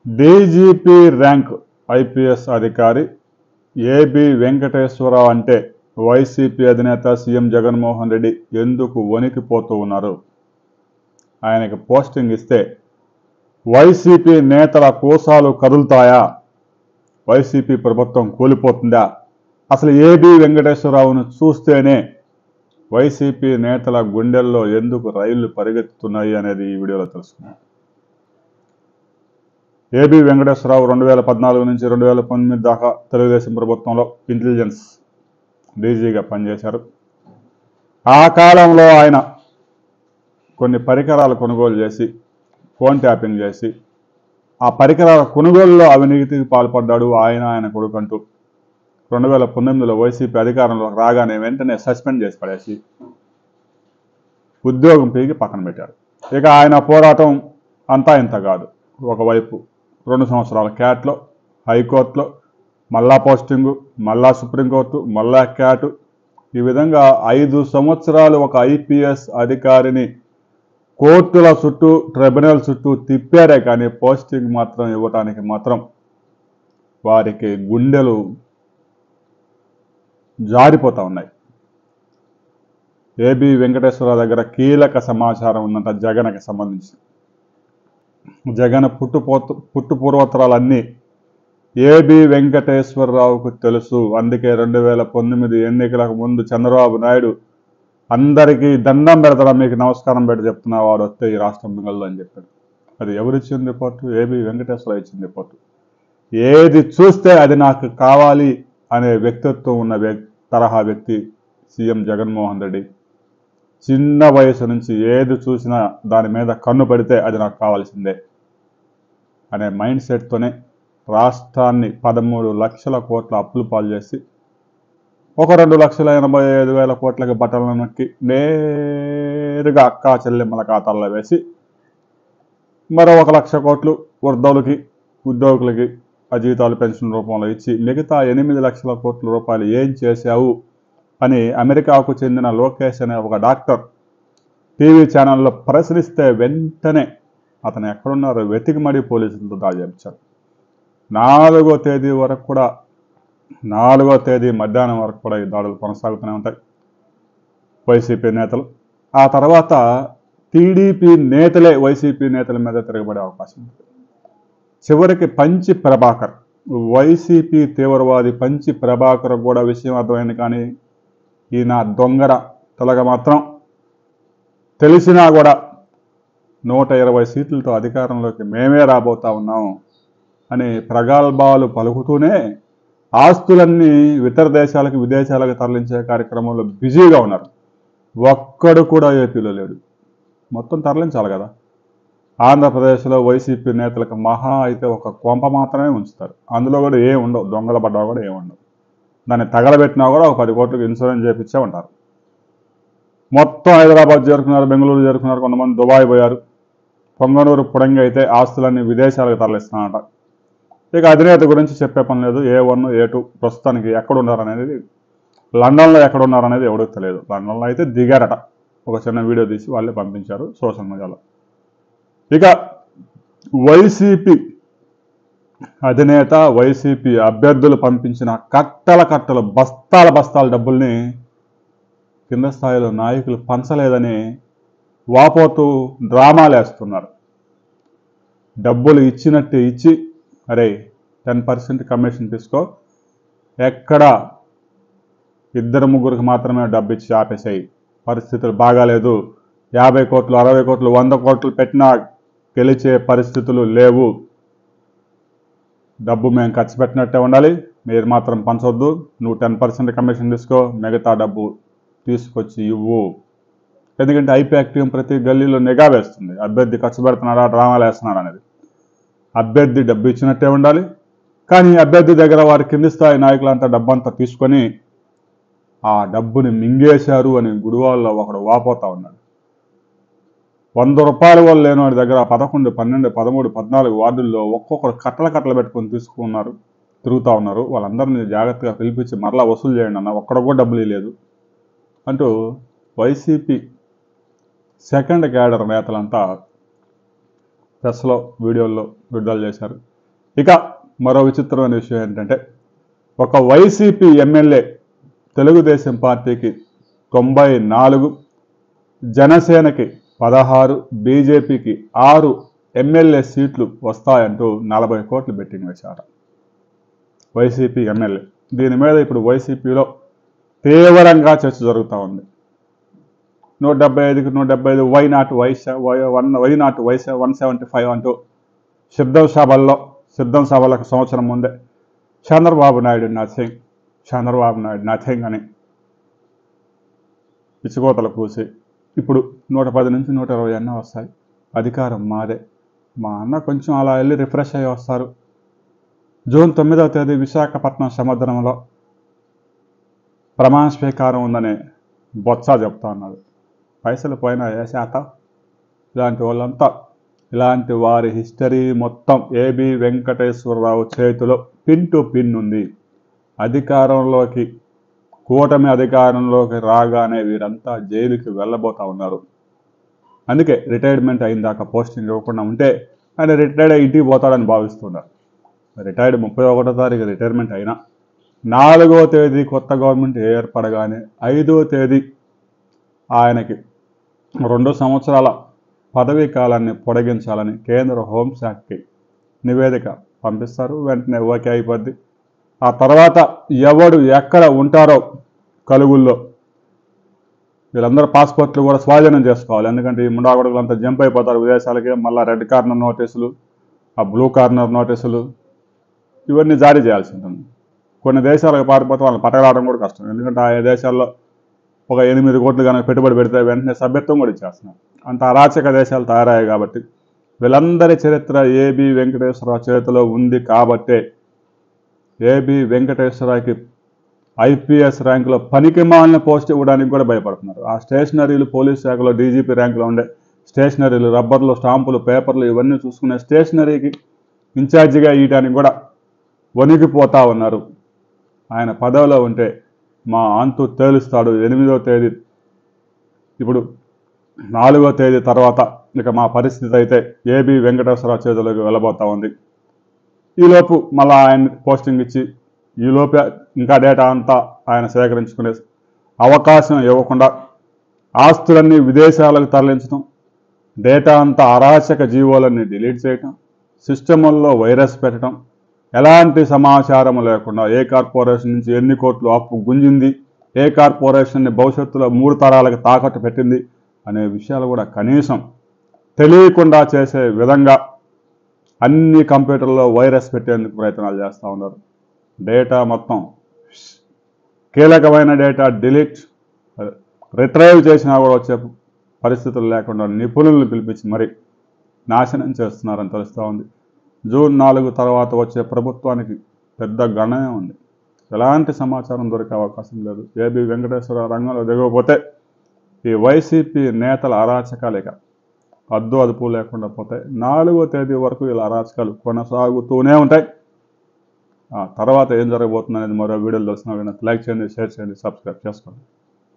DGP rank IPS అధికారి AB Venkateswararao అంటే YCP అధినేత సీఎం జగన్మోహన్ రెడ్డి ఎందుకు వణికిపోతూ ఉన్నారు? ఆయనకి పోస్టింగ్ ఇస్తే వైసీపీ నేతల కోసాలు కదులుతాయా? వైసీపీ ప్రభుత్వం కూలిపోతుందా? అసలు ఏబి వెంకటేశ్వరరావును చూస్తేనే వైసీపీ నేతల గుండెల్లో ఎందుకు రైళ్లు పరిగెత్తుతున్నాయి అనేది ఈ వీడియోలో తెలుసుకున్నాం. ఏబి వెంకటేశ్వరరావు 2014 నుంచి 2019 దాకా తెలుగుదేశం ప్రభుత్వంలో ఇంటెలిజెన్స్ డీజీగా పనిచేశారు. ఆ కాలంలో ఆయన కొన్ని పరికరాలు కొనుగోలు చేసి ఫోన్ ట్యాపింగ్ చేసి ఆ పరికరాల కొనుగోలులో అవినీతికి పాల్పడ్డాడు ఆయన కొడుకంటూ 2019లో వైసీపీ అధికారంలో రాగానే వెంటనే సస్పెండ్ చేసి పడేసి ఉద్యోగం పీకి పక్కన పెట్టారు. ఇక ఆయన పోరాటం అంతా ఇంత కాదు. ఒకవైపు 2 సంవత్సరాల క్యాట్లో, హైకోర్టులో, మళ్ళా పోస్టింగు, మళ్ళా సుప్రీంకోర్టు, మళ్ళా క్యాటు, ఈ విధంగా 5 సంవత్సరాలు ఒక ఐపీఎస్ అధికారిని కోర్టుల చుట్టూ, ట్రిబ్యునల్ చుట్టూ తిప్పారే కానీ పోస్టింగ్ మాత్రం ఇవ్వటానికి మాత్రం వారికి గుండెలు జారిపోతూ ఉన్నాయి. ఏబి వెంకటేశ్వరరావు దగ్గర కీలక సమాచారం ఉందంట జగన్కి సంబంధించి. జగన్ పుట్టు పూర్వోత్తరాలన్నీ ఏబి వెంకటేశ్వరరావుకు తెలుసు. అందుకే 2019 ఎన్నికలకు ముందు చంద్రబాబు నాయుడు అందరికీ దండం పెడతారా, మీకు నమస్కారం పెట్టి చెప్తున్నా, వాడు వస్తే ఈ రాష్ట్రం మిగలదు అని చెప్పాడు. అది ఎవరిచ్చిన రిపోర్టు? ఏబి వెంకటేశ్వరరావు ఇచ్చిన రిపోర్టు. ఏది చూస్తే అది నాకు కావాలి అనే వ్యక్తిత్వం ఉన్న తరహా వ్యక్తి సీఎం జగన్మోహన్ రెడ్డి. చిన్న వయసు నుంచి ఏది చూసినా దాని మీద కన్ను పడితే అది నాకు కావాల్సిందే అనే మైండ్ సెట్తోనే రాష్ట్రాన్ని 13 లక్షల కోట్ల అప్పులు పాలు చేసి ఒక 2,85,000 కోట్లకి బట్టలను నొక్కి నేరుగా అక్కా చెల్లెమ్మల ఖాతాల్లో వేసి మరో 1 లక్ష కోట్లు వృద్ధులకి, ఉద్యోగులకి ఆ జీతాలు పెన్షన్ రూపంలో ఇచ్చి మిగతా 8 లక్షల కోట్ల రూపాయలు ఏం చేశావు అని అమెరికాకు చెందిన లోకేష్ అనే ఒక డాక్టర్ టీవీ ఛానల్లో ప్రశ్నిస్తే వెంటనే అతను ఎక్కడున్నారో వెతికి మరీ పోలీసులతో దాడి చేయించారు. 4వ తేదీ వరకు కూడా 4వ తేదీ మధ్యాహ్నం వరకు కూడా ఈ దాడులు కొనసాగుతూనే ఉంటాయి వైసీపీ నేతలు. ఆ తర్వాత టీడీపీ నేతలే వైసీపీ నేతల మీద తిరగబడే అవకాశం ఉంది. చివరికి పంచి ప్రభాకర్, వైసీపీ తీవ్రవాది పంచి ప్రభాకర్ కూడా విషయం అర్థమైంది. కానీ ఈయన దొంగర తలగ మాత్రం తెలిసినా కూడా 120 సీట్లతో అధికారంలోకి మేమే రాబోతా ఉన్నాం అని ప్రగల్భాలు పలుకుతూనే ఆస్తులన్నీ ఇతర దేశాలకు, విదేశాలకు తరలించే కార్యక్రమంలో బిజీగా ఉన్నారు. ఒక్కడు కూడా ఏపీలో లేడు. మొత్తం తరలించాలి కదా. ఆంధ్రప్రదేశ్లో వైసీపీ నేతలకు మహా అయితే ఒక కొంప మాత్రమే ఉంచుతారు. అందులో కూడా ఏం ఉండవు. దొంగల పడ్డా కూడా ఏం ఉండవు. దాన్ని తగలబెట్టినా కూడా ఒక 10 కోట్లకు ఇన్సూరెన్స్ చేయించే ఉంటారు. మొత్తం హైదరాబాద్ చేరుకున్నారు, బెంగళూరు చేరుకున్నారు, కొంతమంది దుబాయ్ పోయారు. పొంగనూరు పుడంగి అయితే ఆస్తులన్నీ విదేశాలకు తరలిస్తున్నారట. ఇక అధినేత గురించి చెప్పే పని లేదు. A1, A2 ప్రస్తుతానికి ఎక్కడున్నారనేది, లండన్లో ఎక్కడున్నారనేది ఎవరికి తెలియదు. లండన్లో అయితే దిగారట. ఒక చిన్న వీడియో తీసి వాళ్ళే పంపించారు సోషల్ మీడియాలో. ఇక వైసీపీ అధినేత, వైసీపీ అభ్యర్థులు పంపించిన కట్టల బస్తాల డబ్బుల్ని కింద స్థాయిలో నాయకులు పంచలేదని వాపోతూ డ్రామాలు వేస్తున్నారు. డబ్బులు ఇచ్చినట్టు ఇచ్చి, అరే 10% కమిషన్ తీసుకో, ఎక్కడ 2-3 మాత్రమే డబ్బు ఇచ్చి ఆపేసాయి, పరిస్థితులు బాగాలేదు, 50 కోట్లు, 60 కోట్లు, 100 కోట్లు పెట్టినా గెలిచే పరిస్థితులు లేవు, డబ్బు మేము ఖర్చు పెట్టినట్టే ఉండాలి, మీరు మాత్రం పంచవద్దు, నువ్వు 10% కమిషన్ తీసుకో, మిగతా డబ్బు తీసుకొచ్చి ఇవ్వు. ఎందుకంటే ఐపీఎక్టీఎం ప్రతి గల్లీలో నిఘా వేస్తుంది. అభ్యర్థి ఖర్చు పెడుతున్నారా, డ్రామాలు వేస్తున్నారా అనేది. అభ్యర్థి డబ్బు ఇచ్చినట్టే ఉండాలి. కానీ అభ్యర్థి దగ్గర వారి కింది స్థాయి నాయకులంతా డబ్బంతా తీసుకొని ఆ డబ్బుని మింగేశారు అని గుడివాళ్ళలో ఒకడు వాపోతా ఉన్నాడు. 100 రూపాయల వాళ్ళు లేని వాడి దగ్గర 11, 12, 13, 14 వార్డుల్లో ఒక్కొక్కరు కట్టలు పెట్టుకొని తిరుగుతూ ఉన్నారు. వాళ్ళందరినీ జాగ్రత్తగా పిలిపించి మరలా వసూలు చేయండి అన్న, ఒక్కడ కూడా డబ్బులు లేదు అంటూ వైసీపీ సెకండ్ క్యాడర్ నేతలంతా ప్రెస్లో, వీడియోల్లో విడుదల చేశారు. ఇక మరో విచిత్రమైన విషయం ఏంటంటే ఒక వైసీపీ ఎమ్మెల్యే తెలుగుదేశం పార్టీకి 94, జనసేనకి 16, బీజేపీకి 6 ఎమ్మెల్యే సీట్లు వస్తాయంటూ 40 కోట్లు బెట్టింగ్ వేశారు వైసీపీ ఎమ్మెల్యే. దీని మీద ఇప్పుడు వైసీపీలో తీవ్రంగా చర్చ జరుగుతూ ఉంది. 175కి 175, వై నాట్ 175 అంటూ సిద్ధం సభలకు సంవత్సరం ముందే చంద్రబాబు నాయుడు నథింగ్ అని పిచ్చుకోతలు కూసి ఇప్పుడు 110 నుంచి 120 అన్న వస్తాయి, అధికారం మాదే, మా అన్న కొంచెం అలా వెళ్ళి రిఫ్రెష్ అయ్యి వస్తారు. జూన్ 9వ తేదీ విశాఖపట్నం సముద్రంలో ప్రమాణ స్వీకారం ఉందని బొత్స చెప్తా ఉన్నాడు. పైసలు పోయినా ఏ శాతం ఇలాంటి వారి హిస్టరీ మొత్తం ఏబి వెంకటేశ్వరరావు చేతిలో పిన్ టు పిన్ ఉంది. కూటమి అధికారంలోకి రాగానే వీరంతా జైలుకి వెళ్ళబోతా ఉన్నారు. అందుకే రిటైర్మెంట్ అయిన దాకా పోస్టింగ్ ఇవ్వకుండా ఉంటే ఆయన రిటైర్డ్ అయ్యి ఇంటికి పోతాడని భావిస్తున్నారు. రిటైర్డ్ 31వ తారీఖు రిటైర్మెంట్ అయినా 4వ తేదీ కొత్త గవర్నమెంట్ ఏర్పడగానే 5వ తేదీ ఆయనకి 2 సంవత్సరాల పదవీ కాలాన్ని పొడిగించాలని కేంద్ర హోంశాఖకి నివేదిక పంపిస్తారు. వెంటనే ఓకే అయిపోద్ది. ఆ తర్వాత ఎవడు ఎక్కడ ఉంటారో కలుగుల్లో వీళ్ళందరూ పాస్పోర్ట్లు కూడా స్వాధీనం చేసుకోవాలి. ఎందుకంటే ఈ ముండాగొడుగులంతా జంప్ అయిపోతారు విదేశాలకి. మళ్ళీ రెడ్ కార్నర్ నోటీసులు, ఆ బ్లూ కార్నర్ నోటీసులు ఇవన్నీ జారీ చేయాల్సి ఉంటుంది. కొన్ని దేశాలకు పారిపోతే వాళ్ళని పట్టరావడం కూడా కష్టం. ఎందుకంటే ఆ దేశాల్లో ఒక 8 కోట్లు కనుక పెట్టుబడి పెడితే వెంటనే సభ్యత్వం కూడా ఇచ్చేస్తున్నారు. అంత అరాచక దేశాలు తయారయ్యాయి కాబట్టి వీళ్ళందరి చరిత్ర ఏబి వెంకటేశ్వరరావు చేతిలో ఉంది. కాబట్టే ఏబి వెంకటేశ్వరరావుకి ఐపీఎస్ ర్యాంకులో పనికిమాలిన పోస్ట్ ఇవ్వడానికి కూడా భయపడుతున్నారు. ఆ స్టేషనరీలు పోలీస్ శాఖలో డీజీపీ ర్యాంకులో ఉండే స్టేషనరీలు, రబ్బర్లు, స్టాంపులు, పేపర్లు ఇవన్నీ చూసుకునే స్టేషనరీకి ఇన్ఛార్జిగా ఇవ్వడానికి కూడా వణికిపోతా ఉన్నారు. ఆయన పదవిలో ఉంటే మా అంతు తేలుస్తాడు. 8వ తేదీ, ఇప్పుడు 4వ తేదీ తర్వాత ఇక మా పరిస్థితి అయితే ఏబి వెంకటేశ్వరరావు చేతిలోకి వెళ్ళబోతా ఉంది. ఈలోపు మళ్ళీ ఆయన పోస్టింగ్ ఇచ్చి ఈలోపే ఇంకా డేటా అంతా ఆయన సేకరించుకునే అవకాశం ఇవ్వకుండా ఆస్తులన్నీ విదేశాలకు తరలించడం, డేటా అంతా అరాచక జీవోలన్నీ డిలీట్ చేయటం, సిస్టముల్లో వైరస్ పెట్టడం, ఎలాంటి సమాచారం లేకుండా ఏ కార్పొరేషన్ నుంచి ఎన్ని కోట్లు అప్పు గుంజింది, ఏ కార్పొరేషన్ని భవిష్యత్తులో 3 తరాలకు తాకట్టు పెట్టింది అనే విషయాలు కూడా కనీసం తెలియకుండా చేసే విధంగా అన్ని కంప్యూటర్లో వైరస్ పెట్టేందుకు ప్రయత్నాలు చేస్తూ ఉన్నారు. డేటా మొత్తం కీలకమైన డేటా డిలీట్, రిట్రైవ్ చేసినా కూడా వచ్చే పరిస్థితులు లేకుండా నిపుణులను పిలిపించి మరి నాశనం చేస్తున్నారని తెలుస్తూ ఉంది. జూన్ 4 తర్వాత వచ్చే ప్రభుత్వానికి పెద్ద గణనే ఉంది. ఎలాంటి సమాచారం దొరికే అవకాశం లేదు. ఏబి వెంకటేశ్వరరావు రంగంలో దిగకపోతే ఈ వైసీపీ నేతల అరాచకాలు ఇక అద్దు అదుపు లేకుండా పోతాయి. 4వ తేదీ వరకు ఇలా అరాచకాలు కొనసాగుతూనే ఉంటాయి. తర్వాత ఏం జరగబోతుంది అనేది మరో వీడియోలో తెలుసుకున్నా. లైక్ చేయండి, షేర్ చేయండి, సబ్స్క్రైబ్ చేసుకోండి.